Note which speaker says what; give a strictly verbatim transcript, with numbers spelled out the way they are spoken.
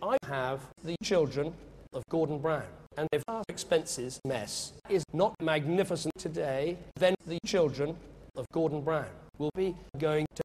Speaker 1: I have the children of Gordon Brown, and if our expenses mess is not magnificent today, then the children of Gordon Brown will be going to